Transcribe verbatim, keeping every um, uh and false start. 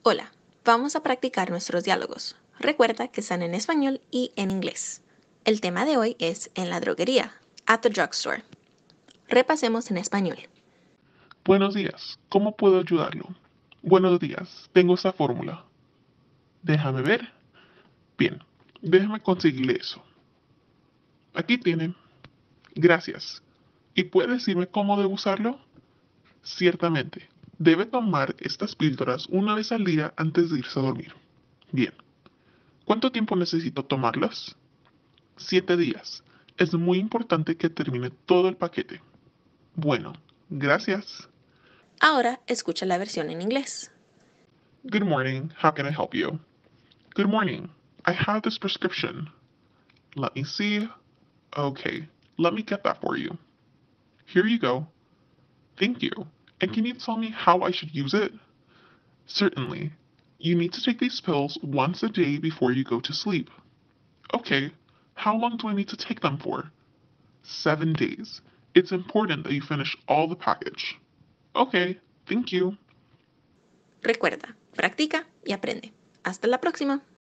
Hola, vamos a practicar nuestros diálogos. Recuerda que están en español y en inglés. El tema de hoy es en la droguería, at the drugstore. Repasemos en español. Buenos días, ¿cómo puedo ayudarlo? Buenos días, tengo esta fórmula. Déjame ver. Bien, déjame conseguirle eso. Aquí tiene. Gracias. ¿Y puede decirme cómo debo usarlo? Ciertamente. Debe tomar estas píldoras una vez al día antes de irse a dormir. Bien. ¿Cuánto tiempo necesito tomarlas? Siete días. Es muy importante que termine todo el paquete. Bueno, gracias. Ahora escucha la versión en inglés. Good morning, how can I help you? Good morning. I have this prescription. Let me see. Okay, let me get that for you. Here you go. Thank you. And can you tell me how I should use it? Certainly. You need to take these pills once a day before you go to sleep. Okay, how long do I need to take them for? Seven days. It's important that you finish all the package. Okay, thank you. Recuerda, practica y aprende. Hasta la próxima.